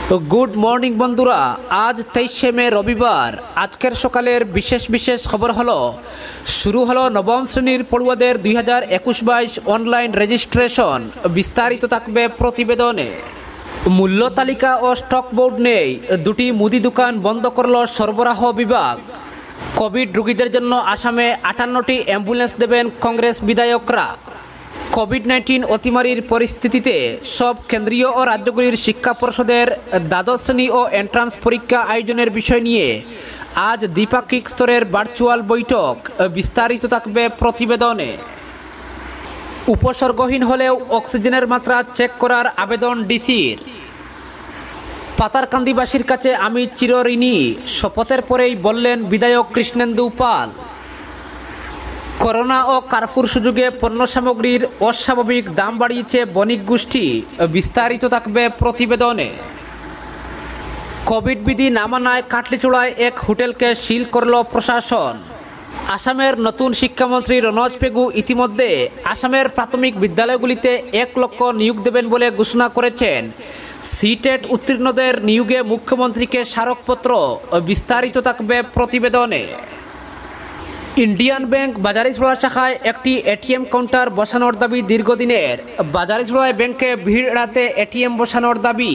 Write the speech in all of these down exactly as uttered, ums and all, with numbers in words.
Good morning বন্ধুরা, আজ তেইশে মে রবিবার। আজকের সকালের বিশেষ বিশেষ খবর হলো, শুরু হলো নবম শ্রেণীর পড়ুয়াদের দুই হাজার একুশ বাইশ অনলাইন রেজিস্ট্রেশন। বিস্তারিত থাকবে প্রতিবেদনে। মূল্য তালিকা ও স্টক বোর্ড নেই, দুটি মুদি দোকান বন্ধ করল সরবরাহ বিভাগ। কোভিড রোগীদের জন্য আসামে আটান্নটি অ্যাম্বুলেন্স দেবেন কংগ্রেস বিধায়করা। কোভিড নাইন্টিন অতিমারির পরিস্থিতিতে সব কেন্দ্রীয় ও রাজ্যগুলির শিক্ষা পর্ষদের দ্বাদশ শ্রেণী ও এন্ট্রান্স পরীক্ষা আয়োজনের বিষয় নিয়ে আজ দ্বিপাক্ষিক স্তরের ভার্চুয়াল বৈঠক। বিস্তারিত থাকবে প্রতিবেদনে। উপসর্গহীন হলেও অক্সিজেনের মাত্রা চেক করার আবেদন ডিসির। পাতারকান্দিবাসীর কাছে আমি চিরঋণী, শপথের পরেই বললেন বিধায়ক কৃষ্ণেন্দু পাল। করোনা ও কারফিউর সুযোগে পণ্য সামগ্রীর অস্বাভাবিক দাম বাড়িয়েছে বণিক গোষ্ঠী। বিস্তারিত থাকবে প্রতিবেদনে। কোভিড বিধি না মানায় কাটলিচূড়ায় এক হোটেলকে সিল করল প্রশাসন। আসামের নতুন শিক্ষামন্ত্রী রনজ পেগু ইতিমধ্যে আসামের প্রাথমিক বিদ্যালয়গুলিতে এক লক্ষ নিয়োগ দেবেন বলে ঘোষণা করেছেন। সিটেট উত্তীর্ণদের নিয়োগে মুখ্যমন্ত্রীকে স্মারকপত্র। বিস্তারিত থাকবে প্রতিবেদনে। ইন্ডিয়ান ব্যাংক বাজারিছড়া শাখায় একটি এটিএম কাউন্টার বসানোর দাবি দীর্ঘদিনের। বাজারিছড়ায় ব্যাংকে ভিড় এড়াতে এটিএম বসানোর দাবি।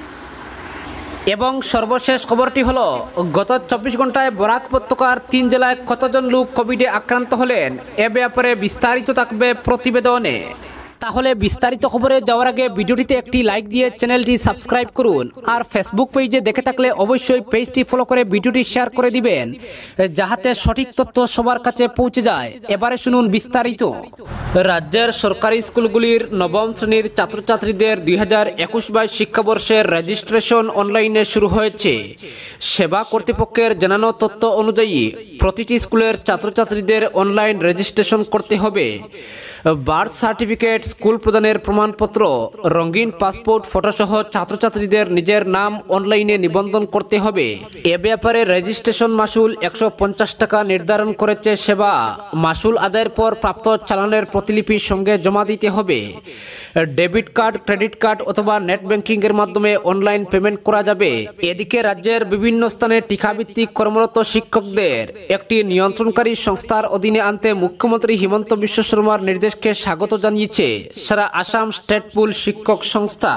এবং সর্বশেষ খবরটি হলো, গত চব্বিশ ঘন্টায় বরাক উপত্যকার তিন জেলায় কতজন লোক কোভিডে আক্রান্ত হলেন, এ ব্যাপারে বিস্তারিত থাকবে প্রতিবেদনে। তাহলে বিস্তারিত খবরে যাওয়ার আগে ভিডিওটিতে একটি লাইক দিয়ে চ্যানেলটি সাবস্ক্রাইব করুন। আর ফেসবুক পেজে দেখে থাকলে অবশ্যই পেজটি ফলো করে ভিডিওটি শেয়ার করে দিবেন, যাহাতে সঠিক তথ্য সবার কাছে পৌঁছে যায়। এবারে শুনুন বিস্তারিত। রাজ্যের সরকারি স্কুলগুলির নবম শ্রেণীর ছাত্রছাত্রীদের দুই হাজার একুশ বাইশ শিক্ষাবর্ষের রেজিস্ট্রেশন অনলাইনে শুরু হয়েছে। সেবা কর্তৃপক্ষের জানানো তথ্য অনুযায়ী প্রতিটি স্কুলের ছাত্রছাত্রীদের অনলাইন রেজিস্ট্রেশন করতে হবে। বার্থ সার্টিফিকেট, স্কুল প্রদানের প্রমাণপত্র, রঙিন পাসপোর্ট ফটোসহ ছাত্রছাত্রীদের নিজের নাম অনলাইনে নিবন্ধন করতে হবে। এ ব্যাপারে রেজিস্ট্রেশন মাসুল একশো পঞ্চাশ টাকা নির্ধারণ করেছে সেবা। মাসুল আদায়ের পর প্রাপ্ত চালানের প্রতিলিপি সঙ্গে জমা দিতে হবে। ডেবিট কার্ড, ক্রেডিট কার্ড অথবা নেট ব্যাংকিং এর মাধ্যমে অনলাইন পেমেন্ট করা যাবে। এদিকে রাজ্যের বিভিন্ন স্থানে টিকাভিত্তিক কর্মরত শিক্ষকদের একটি নিয়ন্ত্রণকারী সংস্থার অধীনে আনতে মুখ্যমন্ত্রী হিমন্ত বিশ্ব শর্মার নির্দেশকে স্বাগত জানিয়েছে সারা আসাম স্টেট পুল শিক্ষক সংস্থা।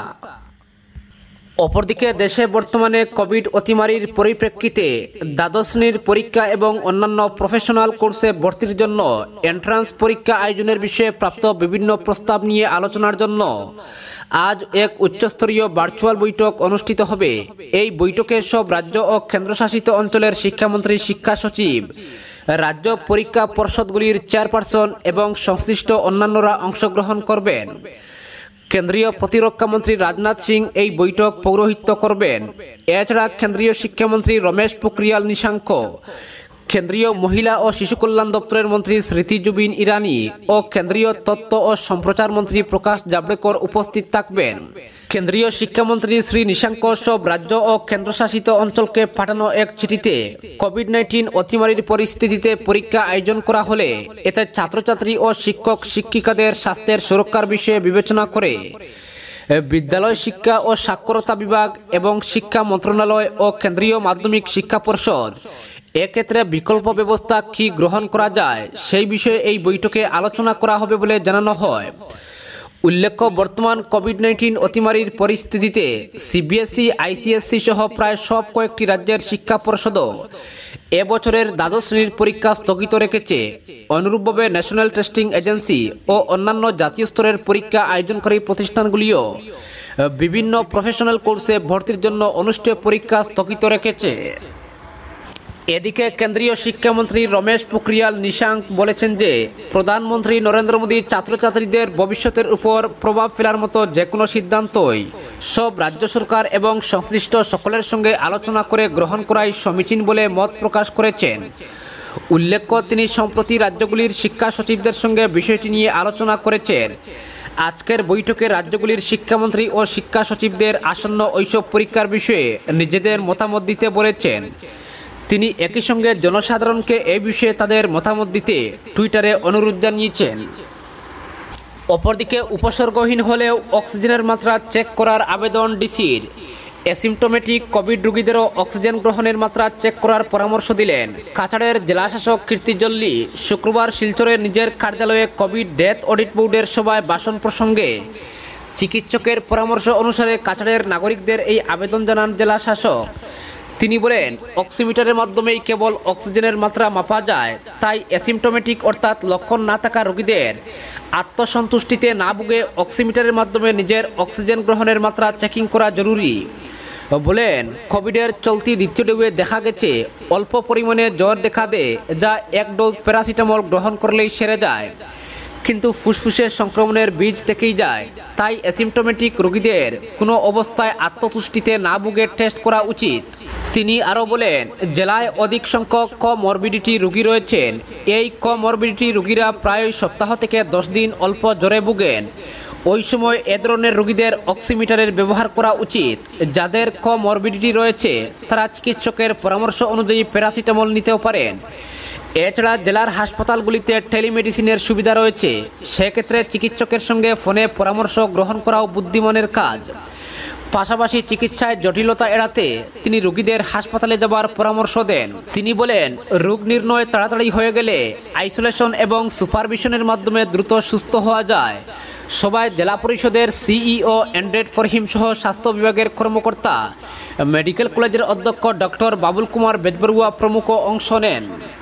অপরদিকে দেশে বর্তমানে কোভিড অতিমারির পরিপ্রেক্ষিতে দ্বাদশ শ্রেণীর পরীক্ষা এবং অন্যান্য প্রফেশনাল কোর্সে ভর্তির জন্য এন্ট্রান্স পরীক্ষা আয়োজনের বিষয়ে প্রাপ্ত বিভিন্ন প্রস্তাব নিয়ে আলোচনার জন্য আজ এক উচ্চস্তরীয় ভার্চুয়াল বৈঠক অনুষ্ঠিত হবে। এই বৈঠকে সব রাজ্য ও কেন্দ্রশাসিত অঞ্চলের শিক্ষামন্ত্রী, শিক্ষা সচিব, রাজ্য পরীক্ষা পর্ষদগুলির চেয়ারপারসন এবং সংশ্লিষ্ট অন্যান্যরা অংশগ্রহণ করবেন। কেন্দ্রীয় প্রতিরক্ষা মন্ত্রী রাজনাথ সিং এই বৈঠক পৌরোহিত্য করবেন। এছাড়া কেন্দ্রীয় শিক্ষামন্ত্রী রমেশ পোখরিয়াল নিশাঙ্ক, কেন্দ্রীয় মহিলা ও শিশু কল্যাণ দপ্তরের মন্ত্রী স্মৃতি জুবিন ইরানি ও কেন্দ্রীয় তথ্য ও সম্প্রচার মন্ত্রী প্রকাশ জাভড়েকর উপস্থিত থাকবেন। কেন্দ্রীয় শিক্ষামন্ত্রী শ্রী নিশাঙ্ক সব রাজ্য ও কেন্দ্রশাসিত অঞ্চলকে পাঠানো এক চিঠিতে কোভিড নাইন্টিন অতিমারির পরিস্থিতিতে পরীক্ষা আয়োজন করা হলে এতে ছাত্রছাত্রী ও শিক্ষক শিক্ষিকাদের স্বাস্থ্যের সুরক্ষার বিষয়ে বিবেচনা করে বিদ্যালয় শিক্ষা ও সাক্ষরতা বিভাগ এবং শিক্ষা মন্ত্রণালয় ও কেন্দ্রীয় মাধ্যমিক শিক্ষা পর্ষদ এক্ষেত্রে বিকল্প ব্যবস্থা কি গ্রহণ করা যায় সেই বিষয়ে এই বৈঠকে আলোচনা করা হবে বলে জানানো হয়। উল্লেখ্য, বর্তমান কোভিড নাইন্টিন অতিমারির পরিস্থিতিতে সিবিএসই, আইসিএসসি সহ প্রায় সব কয়েকটি রাজ্যের শিক্ষা পর্ষদও এবছরের দ্বাদশ শ্রেণীর পরীক্ষা স্থগিত রেখেছে। অনুরূপভাবে ন্যাশনাল টেস্টিং এজেন্সি ও অন্যান্য জাতীয় স্তরের পরীক্ষা আয়োজনকারী প্রতিষ্ঠানগুলিও বিভিন্ন প্রফেশনাল কোর্সে ভর্তির জন্য অনুষ্ঠেয় পরীক্ষা স্থগিত রেখেছে। এদিকে কেন্দ্রীয় শিক্ষামন্ত্রী রমেশ পোখরিয়াল নিশাঙ্ক বলেছেন যে প্রধানমন্ত্রী নরেন্দ্র মোদী ছাত্রছাত্রীদের ভবিষ্যতের উপর প্রভাব ফেলার মতো যে কোনো সিদ্ধান্তই সব রাজ্য সরকার এবং সংশ্লিষ্ট সকলের সঙ্গে আলোচনা করে গ্রহণ করাই সমীচীন বলে মত প্রকাশ করেছেন। উল্লেখ্য, তিনি সম্প্রতি রাজ্যগুলির শিক্ষা সচিবদের সঙ্গে বিষয়টি নিয়ে আলোচনা করেছেন। আজকের বৈঠকে রাজ্যগুলির শিক্ষামন্ত্রী ও শিক্ষা সচিবদের আসন্ন ওইসব পরীক্ষার বিষয়ে নিজেদের মতামত দিতে বলেছেন। তিনি একই সঙ্গে জনসাধারণকে এই বিষয়ে তাদের মতামত দিতে টুইটারে অনুরোধ জানিয়েছেন। অপরদিকে উপসর্গহীন হলেও অক্সিজেনের মাত্রা চেক করার আবেদন ডিসির। অ্যাসিমটোমেটিক কোভিড রোগীদেরও অক্সিজেন গ্রহণের মাত্রা চেক করার পরামর্শ দিলেন কাছাড়ের জেলাশাসক কীর্তি জল্লি। শুক্রবার শিলচরে নিজের কার্যালয়ে কোভিড ডেথ অডিট বোর্ডের সভায় ভাষণ প্রসঙ্গে চিকিৎসকের পরামর্শ অনুসারে কাছাড়ের নাগরিকদের এই আবেদন জানান জেলা শাসক। তিনি বলেন, অক্সিমিটারের মাধ্যমেই কেবল অক্সিজেনের মাত্রা মাপা যায়, তাই অ্যাসিমটোমেটিক অর্থাৎ লক্ষণ না থাকা রোগীদের আত্মসন্তুষ্টিতে না ভুগে অক্সিমিটারের মাধ্যমে নিজের অক্সিজেন গ্রহণের মাত্রা চেকিং করা জরুরি। বলেন, কোভিডের চলতি দ্বিতীয় ঢেউয়ে দেখা গেছে অল্প পরিমাণে জ্বর দেখা দেয়, যা এক ডোজ প্যারাসিটামল গ্রহণ করলেই সেরে যায়, কিন্তু ফুসফুসে সংক্রমণের বীজ থেকেই যায়। তাই অ্যাসিমটোমেটিক রোগীদের কোনো অবস্থায় আত্মতুষ্টিতে না ভুগে টেস্ট করা উচিত। তিনি আরও বলেন, জেলায় অধিক সংখ্যক কমরবিডিটি রোগী রয়েছেন। এই কমরবিডিটি রোগীরা প্রায় সপ্তাহ থেকে দশ দিন অল্প জ্বরে ভুগেন। ওই সময় এ ধরনের রোগীদের অক্সিমিটারের ব্যবহার করা উচিত। যাদের কমরবিডিটি রয়েছে তারা চিকিৎসকের পরামর্শ অনুযায়ী প্যারাসিটামল নিতেও পারেন। এছাড়া জেলার হাসপাতালগুলিতে টেলিমেডিসিনের সুবিধা রয়েছে, সেক্ষেত্রে চিকিৎসকের সঙ্গে ফোনে পরামর্শ গ্রহণ করাও বুদ্ধিমানের কাজ। পাশাপাশি চিকিৎসায় জটিলতা এড়াতে তিনি রোগীদের হাসপাতালে যাবার পরামর্শ দেন। তিনি বলেন, রোগ নির্ণয় তাড়াতাড়ি হয়ে গেলে আইসোলেশন এবং সুপারভিশনের মাধ্যমে দ্রুত সুস্থ হওয়া যায়। সবাই জেলা পরিষদের সিইও অ্যান্ড্রেড ফরহিম সহ স্বাস্থ্য বিভাগের কর্মকর্তা, মেডিকেল কলেজের অধ্যক্ষ ডক্টর বাবুল কুমার বেজবরুয়া প্রমুখ অংশ নেন।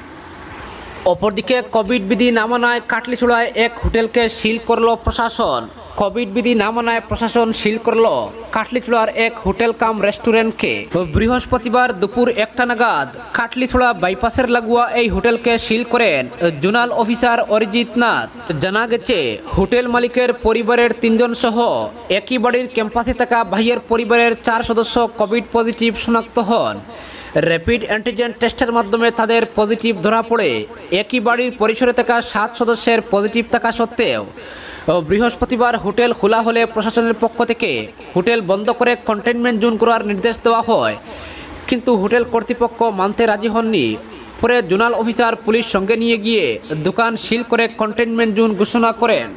অপরদিকে কোভিড বিধি না মানায় কাটলিছড়ায় এক হোটেলকে সিল করল প্রশাসন। কোভিড বিধি না মানায় প্রশাসন সিল করল কাটলিছড়ার এক হোটেল কাম রেস্টুরেন্টকে। বৃহস্পতিবার দুপুর একটা নাগাদ কাটলিছড়া বাইপাসের লাগোয়া এই হোটেলকে সিল করেন জোনাল অফিসার অরিজিৎ নাথ। জানা গেছে, হোটেল মালিকের পরিবারের তিনজন সহ একই বাড়ির ক্যাম্পাসে থাকা ভাইয়ের পরিবারের চার সদস্য কোভিড পজিটিভ শনাক্ত হন। র্যাপিড অ্যান্টিজেন টেস্টের মাধ্যমে তাদের পজিটিভ ধরা পড়ে। একই বাড়ির পরিসরে থাকা সাত সদস্যের পজিটিভ থাকা সত্ত্বেও বৃহস্পতিবার হোটেল খোলা হলে প্রশাসনের পক্ষ থেকে হোটেল বন্ধ করে কন্টেইনমেন্ট জোন করার নির্দেশ দেওয়া হয়, কিন্তু হোটেল কর্তৃপক্ষ মানতে রাজি হননি। পরে জোনাল অফিসার পুলিশ সঙ্গে নিয়ে গিয়ে দোকান সিল করে কন্টেইনমেন্ট জোন ঘোষণা করেন।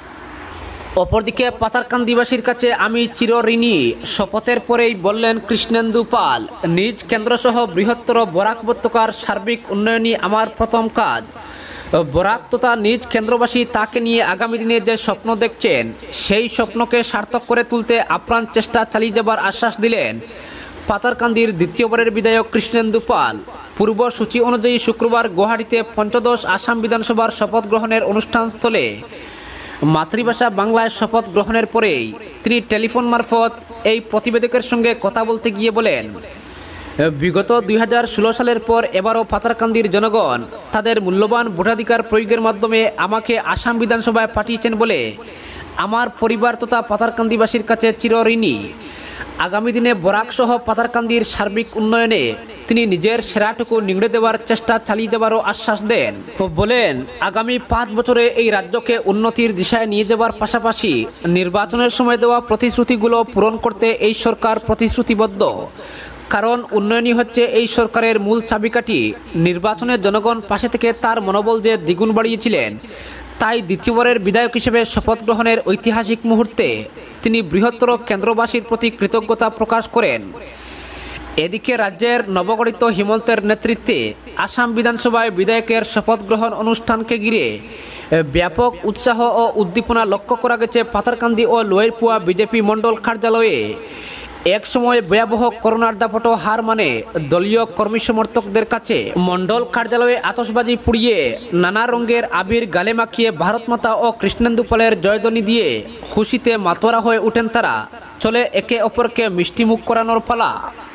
অপরদিকে পাতারকান্দিবাসীর কাছে আমি চিরঋণী শপথের পরেই বললেন কৃষ্ণেন্দু পাল, নিজ কেন্দ্রসহ বৃহত্তর বরাক উপত্যকার সার্বিক উন্নয়নই আমার প্রথম কাজ। বরাক তথা নিজ কেন্দ্রবাসী তাকে নিয়ে আগামী দিনে যে স্বপ্ন দেখছেন, সেই স্বপ্নকে সার্থক করে তুলতে আপ্রাণ চেষ্টা চালিয়ে যাবার আশ্বাস দিলেন পাতারকান্দির দ্বিতীয়বারের বিধায়ক কৃষ্ণেন্দু পাল। পূর্বসূচি অনুযায়ী শুক্রবার গুয়াহাটিতে পঞ্চদশ আসাম বিধানসভার শপথ গ্রহণের অনুষ্ঠানস্থলে মাতৃভাষা বাংলায় শপথ গ্রহণের পরেই তিনি টেলিফোন মারফত এই প্রতিবেদকের সঙ্গে কথা বলতে গিয়ে বলেন, বিগত দুই হাজার ষোলো সালের পর এবারও পাতারকান্দির জনগণ তাদের মূল্যবান ভোটাধিকার প্রয়োগের মাধ্যমে আমাকে আসাম বিধানসভায় পাঠিয়েছেন বলে আমার পরিবার তথা পাতারকান্দিবাসীর কাছে চিরঋণী। আগামী দিনে বরাক সহ পাতারকান্দির সার্বিক উন্নয়নে তিনি নিজের সেরাটুকু নিংড়ে দেওয়ার চেষ্টা চালিয়ে যাবারও আশ্বাস দেন। বলেন, আগামী পাঁচ বছরে এই রাজ্যকে উন্নতির দিশায় নিয়ে যাবার পাশাপাশি নির্বাচনের সময় দেওয়া প্রতিশ্রুতিগুলো পূরণ করতে এই সরকার প্রতিশ্রুতিবদ্ধ। কারণ উন্নয়নই হচ্ছে এই সরকারের মূল চাবিকাঠি। নির্বাচনে জনগণ পাশে থেকে তার মনোবল যে দ্বিগুণ বাড়িয়েছিলেন, তাই দ্বিতীয়বারের বিধায়ক হিসেবে শপথ গ্রহণের ঐতিহাসিক মুহূর্তে তিনি বৃহত্তর কেন্দ্রবাসীর প্রতি কৃতজ্ঞতা প্রকাশ করেন। এদিকে রাজ্যের নবগঠিত হিমন্তের নেতৃত্বে আসাম বিধানসভায় বিধায়কের শপথ গ্রহণ অনুষ্ঠানকে ঘিরে ব্যাপক উৎসাহ ও উদ্দীপনা লক্ষ্য করা গেছে পাতারকান্দি ও লোয়ারপুয়া বিজেপি মণ্ডল কার্যালয়ে। এক সময় ভয়াবহ করোনার দাপট হার মানে দলীয় কর্মী সমর্থকদের কাছে মণ্ডল কার্যালয়ে আতশবাজি পুড়িয়ে নানা রঙের আবির গালে মাখিয়ে ভারত মাতা ও কৃষ্ণেন্দু পালের জয়ধ্বনি দিয়ে খুশিতে মাতোয়ারা হয়ে ওঠেন তারা। চলে একে অপরকে মিষ্টিমুখ করানোর পালা।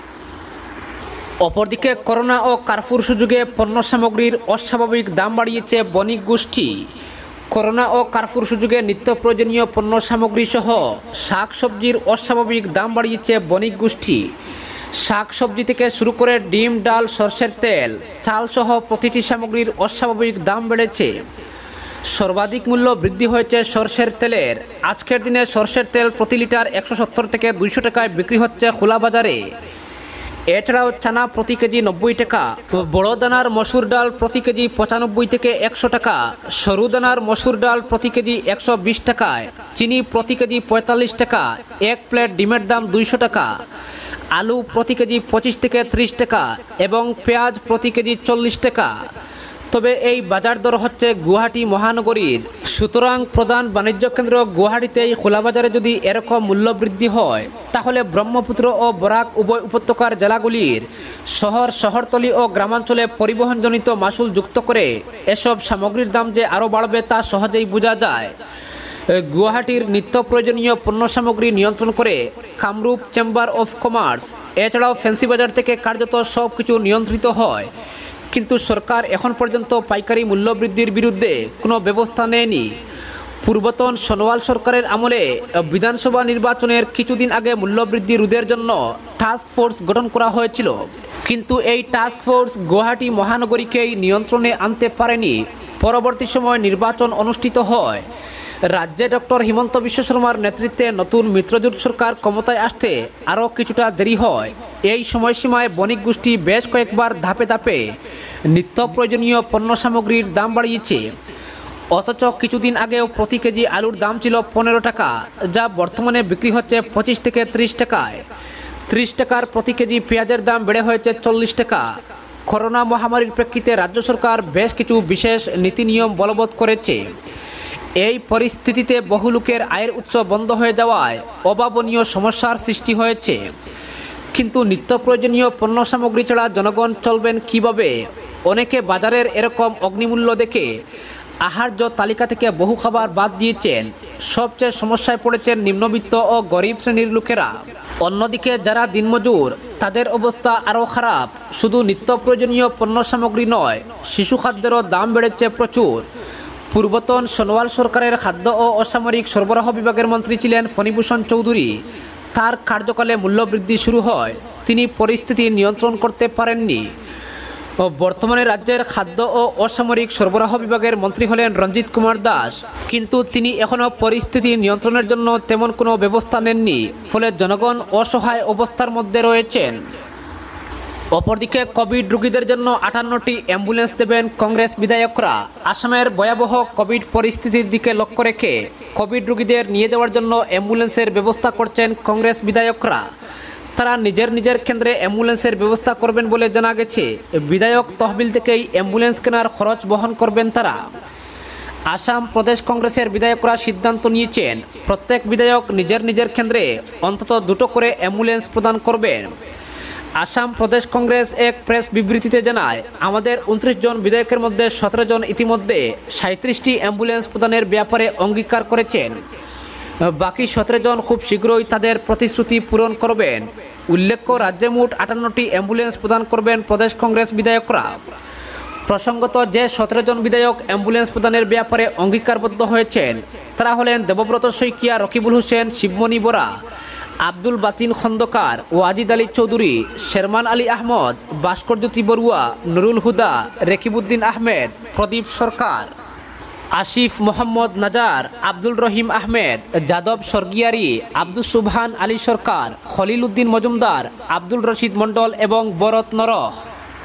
অপরদিকে করোনা ও কারফিউর সুযোগে পণ্য সামগ্রীর অস্বাভাবিক দাম বাড়িয়েছে বণিক গোষ্ঠী। করোনা ও কারফিউর সুযোগে নিত্য প্রয়োজনীয় পণ্য সামগ্রী সহ শাক সবজির অস্বাভাবিক দাম বাড়িয়েছে বণিক গোষ্ঠী। শাক সবজি থেকে শুরু করে ডিম, ডাল, সরষের তেল, চাল সহ প্রতিটি সামগ্রীর অস্বাভাবিক দাম বেড়েছে। সর্বাধিক মূল্য বৃদ্ধি হয়েছে সরষের তেলের। আজকের দিনে সরষের তেল প্রতি লিটার একশো সত্তর থেকে দুইশো টাকায় বিক্রি হচ্ছে খোলা বাজারে। এছাড়াও চানা প্রতি কেজি নব্বই টাকা, বড় দানার মসুর ডাল প্রতি কেজি পঁচানব্বই থেকে একশো টাকা, সরু দানার মসুর ডাল প্রতি কেজি একশো বিশ টাকায়, চিনি প্রতি কেজি পঁয়তাল্লিশ টাকা, এক প্লেট ডিমের দাম দুইশো টাকা, আলু প্রতি কেজি পঁচিশ থেকে ত্রিশ টাকা এবং পেঁয়াজ প্রতি কেজি চল্লিশ টাকা। তবে এই বাজার দর হচ্ছে গুয়াহাটি মহানগরীর, সুতরাং প্রধান বাণিজ্য কেন্দ্র গুয়াহাটিতেই খোলাবাজারে যদি এরকম মূল্য বৃদ্ধি হয় তাহলে ব্রহ্মপুত্র ও বরাক উভয় উপত্যকার জেলাগুলির শহর শহরতলি ও গ্রামাঞ্চলে পরিবহনজনিত মাসুল যুক্ত করে এসব সামগ্রীর দাম যে আরও বাড়বে তা সহজেই বোঝা যায়। গুয়াহাটির নিত্য প্রয়োজনীয় পণ্য সামগ্রী নিয়ন্ত্রণ করে কামরূপ চেম্বার অফ কমার্স, এছাড়াও ফ্যান্সি বাজার থেকে কার্যত সব কিছু নিয়ন্ত্রিত হয়, কিন্তু সরকার এখন পর্যন্ত পাইকারি মূল্য বৃদ্ধির বিরুদ্ধে কোনো ব্যবস্থা নেয়নি। পূর্বতন সোনোয়াল সরকারের আমলে বিধানসভা নির্বাচনের কিছুদিন আগে মূল্যবৃদ্ধি রোধের জন্য টাস্ক ফোর্স গঠন করা হয়েছিল, কিন্তু এই টাস্ক ফোর্স গুয়াহাটি মহানগরীকেই নিয়ন্ত্রণে আনতে পারেনি। পরবর্তী সময় নির্বাচন অনুষ্ঠিত হয়। রাজ্যে ডক্টর হিমন্ত বিশ্ব শর্মার নেতৃত্বে নতুন মিত্রজোট সরকার ক্ষমতায় আসতে আরও কিছুটা দেরি হয়। এই সময়সীমায় বণিক গোষ্ঠী বেশ কয়েকবার ধাপে ধাপে নিত্য প্রয়োজনীয় পণ্য সামগ্রীর দাম বাড়িয়েছে। অথচ কিছুদিন আগেও প্রতি কেজি আলুর দাম ছিল পনেরো টাকা, যা বর্তমানে বিক্রি হচ্ছে পঁচিশ থেকে ত্রিশ টাকায়। ত্রিশ টাকার প্রতি কেজি পেঁয়াজের দাম বেড়ে হয়েছে চল্লিশ টাকা। করোনা মহামারীর প্রেক্ষিতে রাজ্য সরকার বেশ কিছু বিশেষ নীতি নিয়ম বলবৎ করেছে। এই পরিস্থিতিতে বহু লোকের আয়ের উৎস বন্ধ হয়ে যাওয়ায় অভাবনীয় সমস্যার সৃষ্টি হয়েছে। কিন্তু নিত্য প্রয়োজনীয় পণ্য সামগ্রী ছাড়া জনগণ চলবেন কিভাবে? অনেকে বাজারের এরকম অগ্নিমূল্য দেখে আহার্য তালিকা থেকে বহু খাবার বাদ দিয়েছেন। সবচেয়ে সমস্যায় পড়েছেন নিম্নবিত্ত ও গরিব শ্রেণীর লোকেরা। অন্যদিকে যারা দিনমজুর তাদের অবস্থা আরও খারাপ। শুধু নিত্য প্রয়োজনীয় পণ্য সামগ্রী নয়, শিশু খাদ্যেরও দাম বেড়েছে প্রচুর। পূর্বতন সোনোয়াল সরকারের খাদ্য ও অসামরিক সরবরাহ বিভাগের মন্ত্রী ছিলেন ফণীভূষণ চৌধুরী। তার কার্যকালে মূল্যবৃদ্ধি শুরু হয়, তিনি পরিস্থিতি নিয়ন্ত্রণ করতে পারেননি। বর্তমানে রাজ্যের খাদ্য ও অসামরিক সরবরাহ বিভাগের মন্ত্রী হলেন রঞ্জিত কুমার দাস, কিন্তু তিনি এখনও পরিস্থিতি নিয়ন্ত্রণের জন্য তেমন কোনো ব্যবস্থা নেননি, ফলে জনগণ অসহায় অবস্থার মধ্যে রয়েছেন। অপরদিকে কোভিড রোগীদের জন্য আটান্নটি অ্যাম্বুলেন্স দেবেন কংগ্রেস বিধায়করা। আসামের ভয়াবহ কোভিড পরিস্থিতির দিকে লক্ষ্য রেখে কোভিড রোগীদের নিয়ে যাওয়ার জন্য অ্যাম্বুলেন্সের ব্যবস্থা করছেন কংগ্রেস বিধায়করা। তারা নিজের নিজের কেন্দ্রে অ্যাম্বুলেন্সের ব্যবস্থা করবেন বলে জানা গেছে। বিধায়ক তহবিল থেকেই অ্যাম্বুলেন্স কেনার খরচ বহন করবেন তারা। আসাম প্রদেশ কংগ্রেসের বিধায়করা সিদ্ধান্ত নিয়েছেন প্রত্যেক বিধায়ক নিজের নিজের কেন্দ্রে অন্তত দুটো করে অ্যাম্বুলেন্স প্রদান করবেন। আসাম প্রদেশ কংগ্রেস এক প্রেস বিবৃতিতে জানায়, আমাদের উনত্রিশ জন বিধায়কের মধ্যে সতেরো জন ইতিমধ্যে সাঁত্রিশটি অ্যাম্বুলেন্স প্রদানের ব্যাপারে অঙ্গীকার করেছেন। বাকি সতেরো জন খুব শীঘ্রই তাদের প্রতিশ্রুতি পূরণ করবেন। উল্লেখ্য, রাজ্যে মোট আটান্নটি অ্যাম্বুলেন্স প্রদান করবেন প্রদেশ কংগ্রেস বিধায়করা। প্রসঙ্গত, যে সতেরো জন বিধায়ক অ্যাম্বুলেন্স প্রদানের ব্যাপারে অঙ্গীকারবদ্ধ হয়েছেন তারা হলেন দেবব্রত শইকিয়া, রকিবুল হোসেন, শিবমণি বরা, আব্দুল বাতিন খন্দকার, ওয়াজিদ আলী চৌধুরী, শেরমান আলী আহমদ, ভাস্করজ্যোতি বড়ুয়া, নুরুল হুদা, রেকিবউদ্দিন আহমেদ, প্রদীপ সরকার, আসিফ মোহাম্মদ নাজার, আব্দুল রহিম আহমেদ, যাদব স্বর্গিয়ারি, আব্দুল সুবহান আলী সরকার, খলিল উদ্দিন মজুমদার, আব্দুল রশিদ মণ্ডল এবং বরত নরহ।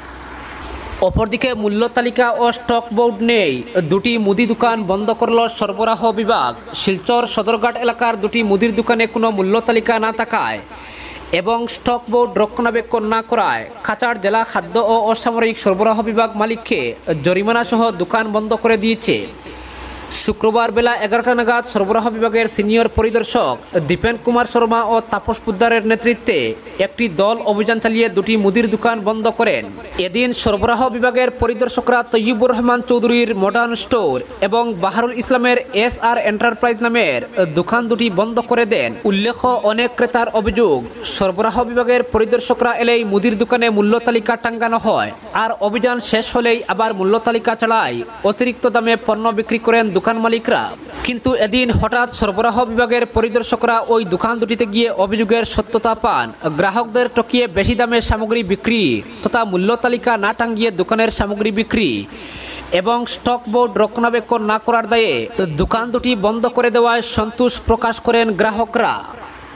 অপরদিকে মূল্য তালিকা ও স্টক বোর্ড নেই। দুটি মুদি দোকান বন্ধ করল সরবরাহ বিভাগ। শিলচর সদরঘাট এলাকার দুটি মুদির দোকানে কোনো মূল্য তালিকা না থাকায় এবং স্টক বোর্ড রক্ষণাবেক্ষণ না করায় কাছাড় জেলা খাদ্য ও অসামরিক সরবরাহ বিভাগ মালিককে জরিমানা সহ দোকান বন্ধ করে দিয়েছে। শুক্রবার বেলা এগারোটা নাগাদ সরবরাহ বিভাগের সিনিয়র পরিদর্শক দীপেন কুমার শর্মা ও তাপস পুদ্দারের নেতৃত্বে একটি দল অভিযান চালিয়ে দুটি মুদির দোকান বন্ধ করেন। এদিন সরবরাহ বিভাগের পরিদর্শকরা তৈয়বুর রহমান চৌধুরীর মডার্ন স্টোর এবং বাহারুল ইসলামের এস আর এন্টারপ্রাইজ নামের দোকান দুটি বন্ধ করে দেন। উল্লেখ্য, অনেক ক্রেতার অভিযোগ, সরবরাহ বিভাগের পরিদর্শকরা এলেই মুদির দোকানে মূল্য তালিকা টাঙ্গানো হয়, আর অভিযান শেষ হলেই আবার মূল্য তালিকা চালায় অতিরিক্ত দামে পণ্য বিক্রি করেন দোকান মালিকরা। কিন্তু এদিন হঠাৎ সরবরাহ বিভাগের পরিদর্শকরা ওই দোকান দুটিতে গিয়ে অভিযোগের সত্যতা পান। গ্রাহকদের টকিয়ে বেশি দামে সামগ্রী বিক্রি তথা মূল্য তালিকা না টাঙ্গিয়ে দোকানের সামগ্রী বিক্রি এবং স্টক বোর্ড রক্ষণাবেক্ষণ না করার দায়ে দোকান দুটি বন্ধ করে দেওয়ায় সন্তোষ প্রকাশ করেন গ্রাহকরা।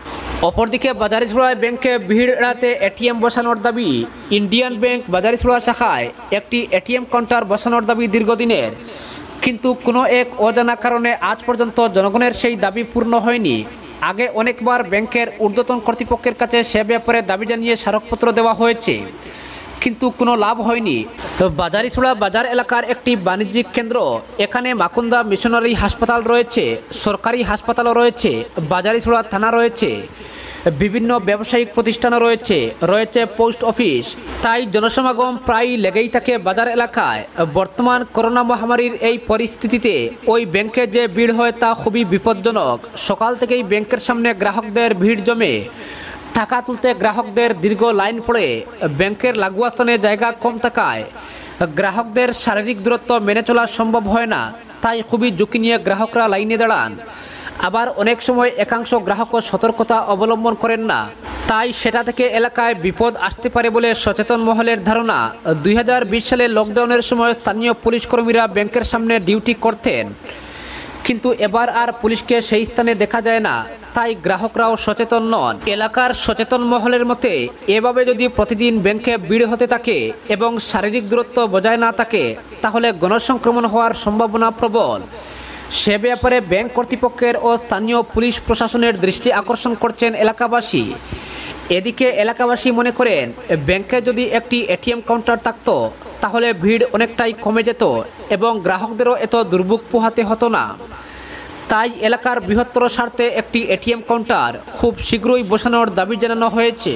অপরদিকে বাজারিছড়ায় ব্যাংকে ভিড় এড়াতে এটিএম বসানোর দাবি। ইন্ডিয়ান ব্যাংক বাজারিছড়া শাখায় একটি এটিএম কাউন্টার বসানোর দাবি দীর্ঘদিনের, কিন্তু কোনো এক অজানা কারণে আজ পর্যন্ত জনগণের সেই দাবি পূর্ণ হয়নি। আগে অনেকবার ব্যাংকের ঊর্ধ্বতন কর্তৃপক্ষের কাছে সে ব্যাপারে দাবি জানিয়ে স্মারকপত্র দেওয়া হয়েছে, কিন্তু কোনো লাভ হয়নি। বাজারিছড়া বাজার এলাকার একটি বাণিজ্যিক কেন্দ্র, এখানে মাকুন্দা মিশনারি হাসপাতাল রয়েছে, সরকারি হাসপাতালও রয়েছে, বাজারিছড়া থানা রয়েছে, বিভিন্ন ব্যবসায়িক প্রতিষ্ঠানও রয়েছে, রয়েছে পোস্ট অফিস। তাই জনসমাগম প্রায় লেগেই থাকে বাজার এলাকায়। বর্তমান করোনা মহামারীর এই পরিস্থিতিতে ওই ব্যাংকে যে ভিড় হয় তা খুবই বিপজ্জনক। সকাল থেকেই ব্যাংকের সামনে গ্রাহকদের ভিড় জমে, টাকা তুলতে গ্রাহকদের দীর্ঘ লাইন পড়ে। ব্যাংকের লাগোয়া স্থানে জায়গা কম থাকায় গ্রাহকদের শারীরিক দূরত্ব মেনে চলা সম্ভব হয় না, তাই খুবই ঝুঁকি নিয়ে গ্রাহকরা লাইনে দাঁড়ান। আবার অনেক সময় একাংশ গ্রাহকও সতর্কতা অবলম্বন করেন না, তাই সেটা থেকে এলাকায় বিপদ আসতে পারে বলে সচেতন মহলের ধারণা। দুই হাজার বিশ সালে লকডাউনের সময় স্থানীয় পুলিশ কর্মীরা ব্যাংকের সামনে ডিউটি করতেন, কিন্তু এবার আর পুলিশকে সেই স্থানে দেখা যায় না, তাই গ্রাহকরাও সচেতন নন। এলাকার সচেতন মহলের মতে এভাবে যদি প্রতিদিন ব্যাংকে ভিড় হতে থাকে এবং শারীরিক দূরত্ব বজায় না থাকে, তাহলে গণসংক্রমণ হওয়ার সম্ভাবনা প্রবল। সে ব্যাপারে ব্যাংক কর্তৃপক্ষের ও স্থানীয় পুলিশ প্রশাসনের দৃষ্টি আকর্ষণ করছেন এলাকাবাসী। এদিকে এলাকাবাসী মনে করেন, ব্যাংকে যদি একটি এটিএম কাউন্টার থাকত তাহলে ভিড় অনেকটাই কমে যেত এবং গ্রাহকদেরও এত দুর্ভোগ পোহাতে হতো না। তাই এলাকার বৃহত্তর স্বার্থে একটি এটিএম কাউন্টার খুব শীঘ্রই বসানোর দাবি জানানো হয়েছে।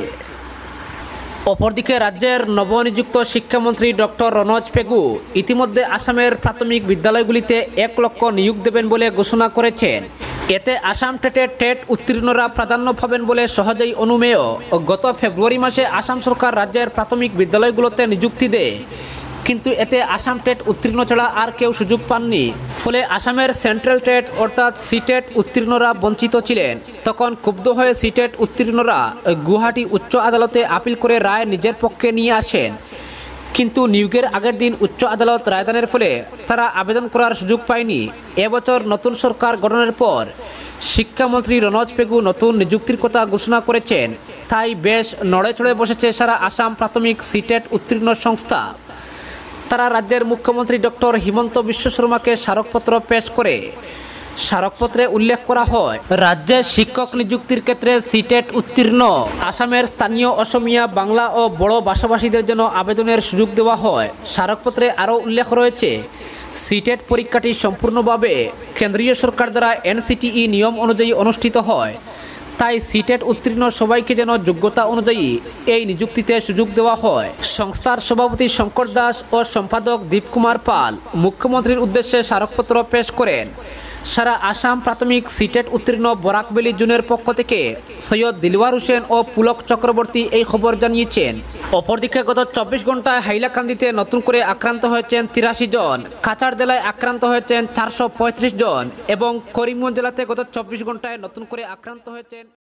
অপরদিকে রাজ্যের নবনিযুক্ত শিক্ষামন্ত্রী ডক্টর রনজ পেগু ইতিমধ্যে আসামের প্রাথমিক বিদ্যালয়গুলিতে এক লক্ষ নিয়োগ দেবেন বলে ঘোষণা করেছেন। এতে আসাম টেটের টেট উত্তীর্ণরা প্রাধান্য পাবেন বলে সহজেই অনুমেয়। গত ফেব্রুয়ারি মাসে আসাম সরকার রাজ্যের প্রাথমিক বিদ্যালয়গুলোতে নিযুক্তি দেয়, কিন্তু এতে আসাম টেট উত্তীর্ণ ছাড়া আর কেউ সুযোগ পাননি। ফলে আসামের সেন্ট্রাল টেট অর্থাৎ সিটেট উত্তীর্ণরা বঞ্চিত ছিলেন। তখন ক্ষুব্ধ হয়ে সিটেট উত্তীর্ণরা গুয়াহাটি উচ্চ আদালতে আপিল করে রায় নিজের পক্ষে নিয়ে আসেন, কিন্তু নিয়োগের আগের দিন উচ্চ আদালত রায়দানের ফলে তারা আবেদন করার সুযোগ পায়নি। এবছর নতুন সরকার গঠনের পর শিক্ষামন্ত্রী রনজ পেগু নতুন নিযুক্তির কথা ঘোষণা করেছেন, তাই বেশ নড়ে চড়ে বসেছে সারা আসাম প্রাথমিক সিটেট উত্তীর্ণ সংস্থা। তারা রাজ্যের মুখ্যমন্ত্রী ডক্টর হিমন্ত বিশ্ব শর্মাকে স্মারকপত্র পেশ করে স্মারকপত্রে উল্লেখ করা হয়, রাজ্যে শিক্ষক নিযুক্তির ক্ষেত্রে সিটেট উত্তীর্ণ আসামের স্থানীয় অসমিয়া, বাংলা ও বড়ো ভাষাভাষীদের জন্য আবেদনের সুযোগ দেওয়া হয়। স্মারকপত্রে আরও উল্লেখ রয়েছে, সিটেট পরীক্ষাটি সম্পূর্ণভাবে কেন্দ্রীয় সরকার দ্বারা এনসিটিই নিয়ম অনুযায়ী অনুষ্ঠিত হয়, তাই সিটেট উত্তীর্ণ সবাইকে যেন যোগ্যতা অনুযায়ী এই নিযুক্তিতে সুযোগ দেওয়া হয়। সংস্থার সভাপতি শঙ্কর দাস ও সম্পাদক দীপকুমার পাল মুখ্যমন্ত্রীর উদ্দেশ্যে স্মারকপত্র পেশ করেন। সারা আসাম প্রাথমিক সিটেট উত্তীর্ণ বরাক ভ্যালি জোনের পক্ষ থেকে সৈয়দ দিলওয়ার হোসেন ও পুলক চক্রবর্তী এই খবর জানিয়েছেন। অপরদিকে গত চব্বিশ ঘন্টায় হাইলাকান্দিতে নতুন করে আক্রান্ত হয়েছেন তিরাশি জন, কাছাড় জেলায় আক্রান্ত হয়েছেন চারশো পঁয়ত্রিশ জন এবং করিমগঞ্জ জেলাতে গত চব্বিশ ঘন্টায় নতুন করে আক্রান্ত হয়েছেন